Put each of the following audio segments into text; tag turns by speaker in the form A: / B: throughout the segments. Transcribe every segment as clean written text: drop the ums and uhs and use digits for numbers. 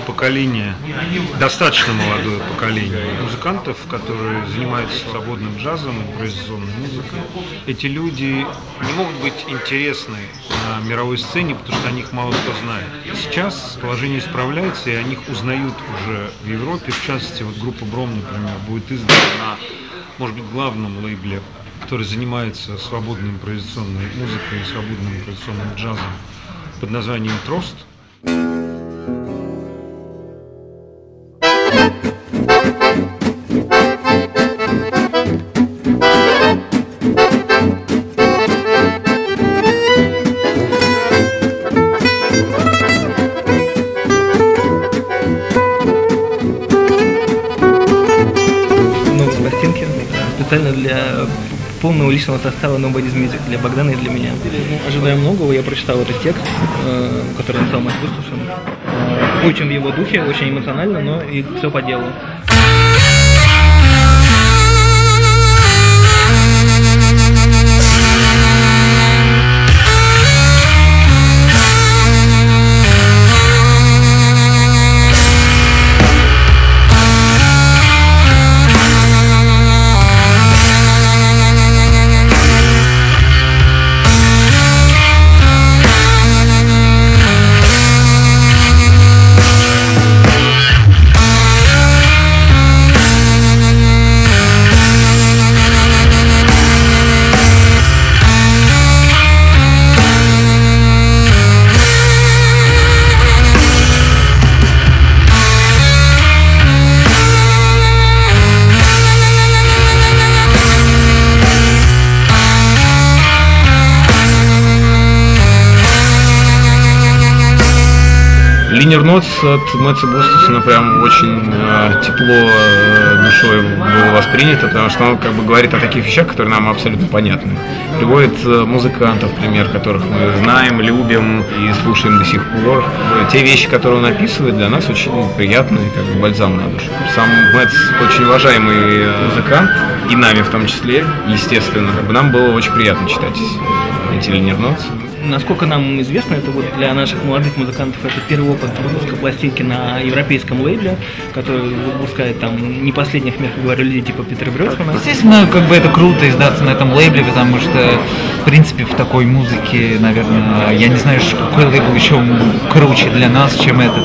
A: поколение, достаточно молодое поколение музыкантов, которые занимаются свободным джазом, импровизационной музыкой. Эти люди не могут быть интересны на мировой сцене, потому что о них мало кто знает. Сейчас положение исправляется, и о них узнают уже в Европе. В частности, вот группа Brom, например, будет издана на, может быть, главном лейбле, который занимается свободной импровизационной музыкой и свободным импровизационным джазом, под названием «Трост».
B: Пластинки специально для полного личного состава Nobody's Music, для Богдана и для меня. Ожидая многого, я прочитал этот текст, который написал Матс Густафсson. Очень в его духе, очень эмоционально, но и все по делу.
C: Линер Нотс от Матса Густафссона прям очень тепло душой было воспринято, потому что он как бы говорит о таких вещах, которые нам абсолютно понятны. Приводит музыкантов, пример которых мы знаем, любим и слушаем до сих пор. Те вещи, которые он описывает, для нас очень приятны, как бы бальзам на душу. Сам Матс очень уважаемый музыкант, и нами в том числе, естественно. Как бы нам было очень приятно читать эти Линер Нотс.
B: Насколько нам известно, это вот для наших молодых музыкантов это первый опыт выпуска пластинки на европейском лейбле, который выпускает там не последних, мягко говоря, людей типа Питера Брёсмана.
D: Естественно, как бы это круто издаться на этом лейбле, потому что, в принципе, в такой музыке, наверное, я не знаю, какой лейбл еще круче для нас, чем этот.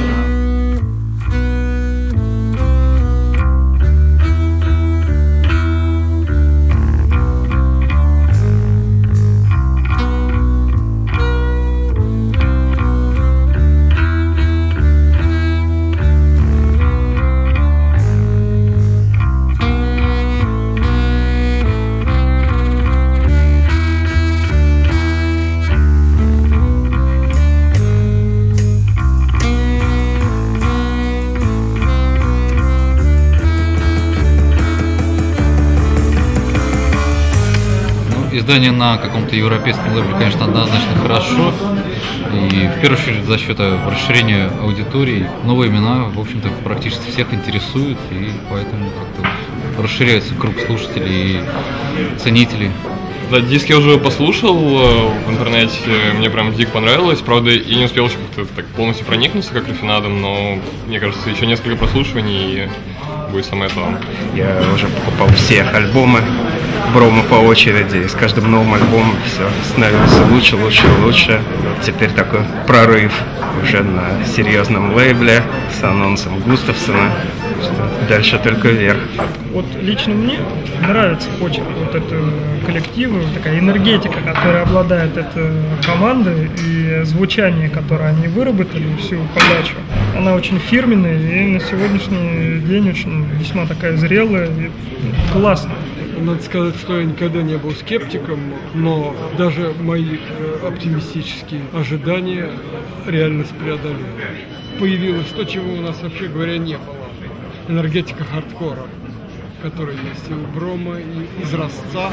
D: Издание на каком-то европейском лейбле, конечно, однозначно хорошо. И в первую очередь за счет расширения аудитории. Новые имена, в общем-то, практически всех интересуют. И поэтому как-то расширяется круг слушателей и ценителей.
E: Да, диск я уже послушал в интернете, мне прям дико понравилось. Правда, и не успел еще как-то так полностью проникнуться, как рафинадом, но, мне кажется, еще несколько прослушиваний и будет самое то.
F: Я уже покупал все альбомы Брома по очереди, и с каждым новым альбомом все становится лучше, лучше и лучше. Вот теперь такой прорыв уже на серьезном лейбле с анонсом Густафссона. Дальше только вверх.
G: Вот лично мне нравится почерк вот этого коллектива, такая энергетика, которая обладает этой командой, и звучание, которое они выработали, всю подачу. Она очень фирменная и на сегодняшний день очень весьма такая зрелая и классная.
H: Надо сказать, что я никогда не был скептиком, но даже мои оптимистические ожидания реальность преодолели. Появилось то, чего у нас, вообще говоря, не было. Энергетика хардкора, которая есть и у Брома, и из Ростца.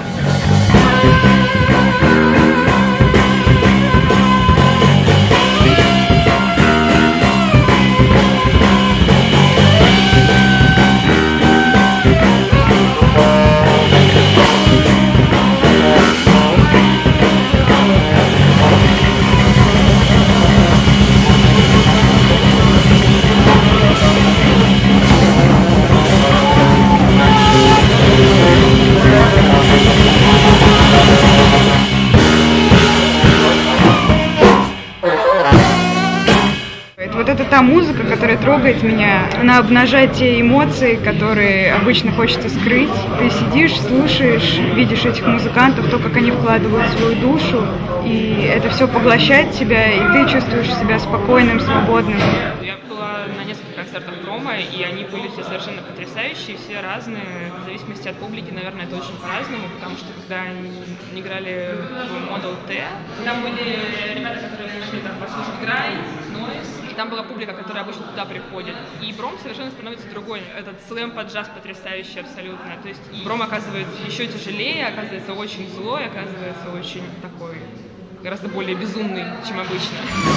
I: музыка, которая трогает меня. Она обнажает те эмоции, которые обычно хочется скрыть. Ты сидишь, слушаешь, видишь этих музыкантов, то, как они вкладывают свою душу, и это все поглощает тебя, и ты чувствуешь себя спокойным, свободным.
J: Я была на нескольких концертах Брома, и они были все совершенно потрясающие, все разные. В зависимости от публики, наверное, это очень по-разному, потому что когда они играли в Model T, там были ребята, которые пришли там послушать Грай, Нойз, и там была публика, которая обычно туда приходит. И Бром совершенно становится другой. Этот слэм под джаз потрясающий абсолютно. То есть Бром оказывается еще тяжелее, оказывается очень злой, оказывается очень такой, гораздо более безумный, чем обычно.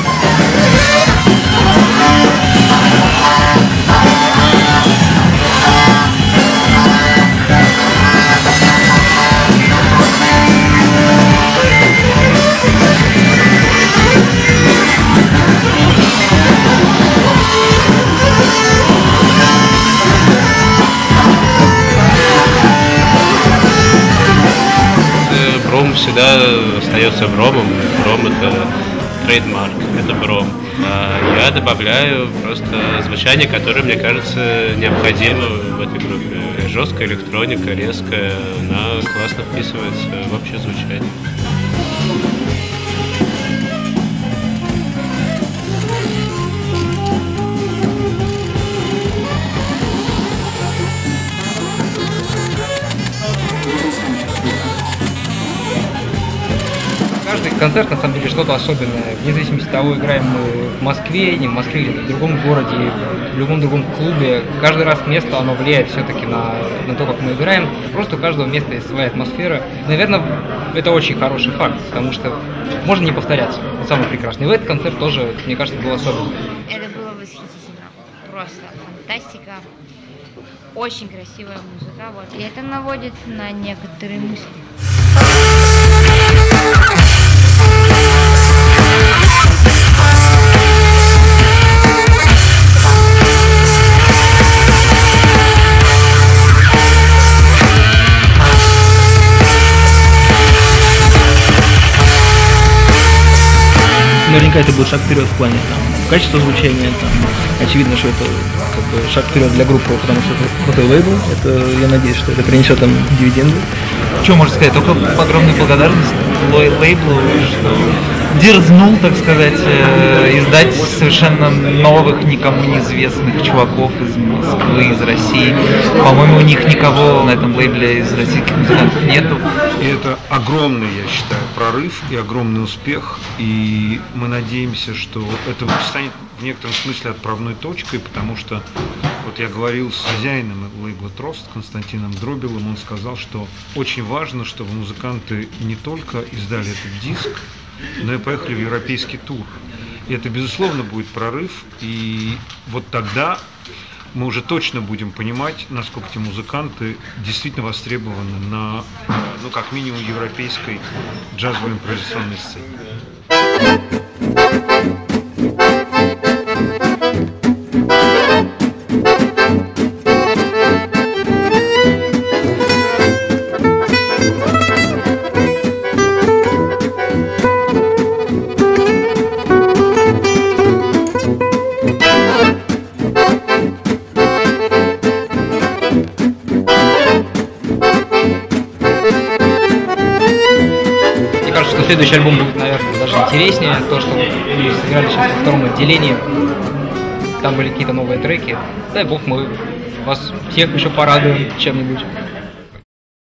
K: Бром всегда остается Бромом. Бром — это трейдмарк, это Бром. А я добавляю просто звучание, которое, мне кажется, необходимо в этой группе. Жесткая электроника, резкая, она классно вписывается в общее звучание.
B: Каждый концерт, на самом деле, что-то особенное. Вне зависимости от того, играем мы в Москве, не в Москве, или в другом городе, в любом другом клубе. Каждый раз место, оно влияет все-таки на то, как мы играем. Просто у каждого места есть своя атмосфера. Наверное, это очень хороший факт, потому что можно не повторяться. Это самое прекрасное. И в этот концерт тоже, мне кажется, был особенный.
L: Это было восхитительно. Просто фантастика. Очень красивая музыка. Вот. И это наводит на некоторые мысли.
B: Наверняка это будет шаг вперед в плане там, качества звучания. Там, очевидно, что это как бы шаг вперед для группы, потому что это крутой лейбл. Это, я надеюсь, что это принесет там дивиденды.
M: Что можно сказать? Только огромная благодарность лейблу, что дерзнул, так сказать, издать совершенно новых, никому неизвестных чуваков из Москвы, из России. По-моему, у них никого на этом лейбле из российских музыкантов нету.
A: И это огромный, я считаю, прорыв и огромный успех. И мы надеемся, что это станет в некотором смысле отправной точкой, потому что вот я говорил с хозяином лейбла Трост, Константином Дробилом, он сказал, что очень важно, чтобы музыканты не только издали этот диск, но и поехали в европейский тур. И это, безусловно, будет прорыв, и вот тогда мы уже точно будем понимать, насколько эти музыканты действительно востребованы на, ну, как минимум, европейской джазовой импровизационной сцене.
B: Следующий альбом будет, наверное, даже интереснее. То, что мы сыграли сейчас во втором отделении, там были какие-то новые треки. Дай бог, мы вас всех еще порадуем чем-нибудь.